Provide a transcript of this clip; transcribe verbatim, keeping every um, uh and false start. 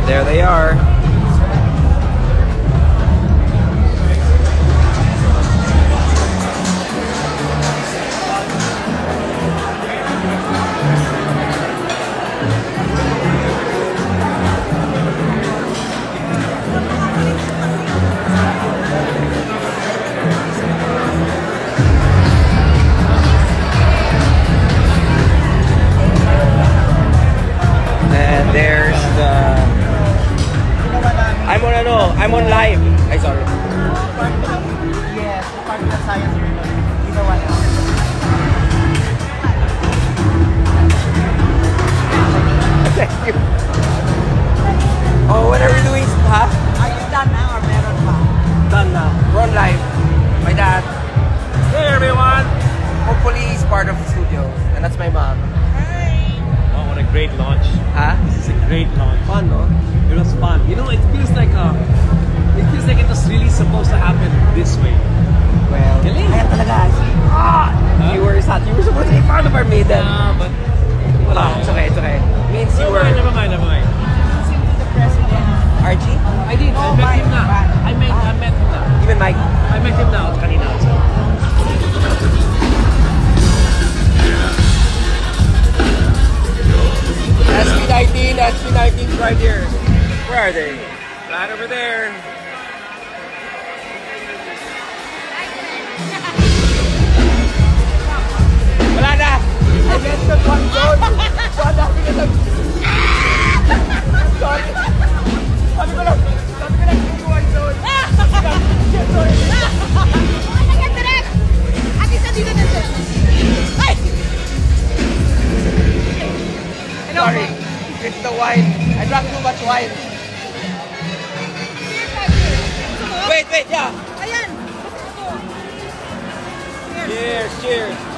there they are. I'm on ano, I'm on live. Ay, sorry. Yes, part of the science journal. Ginawa na. Thank you. Oh, what are we doing? Huh? Are you done now or meron pa? Done now. We're on live. My dad. Hey everyone. Hopefully he's part of the studio. And that's my mom. Hi. Oh, what a great launch. Huh? This is a great launch. Fun, no? It was fun. You know, it feels like uh, it feels like it was really supposed to happen this way. Well, Galing. kaya talaga. Ah! Huh? You were sad. You were supposed to be part of our maiden. Ah, but Ah, it's okay, it's okay. Means you never were... mind, never mind, never mind. Introduce him to the president. Archie? I did. I Oh, met Mike, him na. Mike. I met, I met him na. Even Mike? I met him now. Kanina. So. S P nineteen, S P nineteen right here. Where are they? Right over there. Wala na! I mentioned one zone. So, ang dami na lang. Sorry. Sabi ko lang, sabi ko lang, hindi one zone. Sorry. Sorry. It's the wine. I drank too much wine. Wait, wait, yeah. Ayan. Cheers, cheers.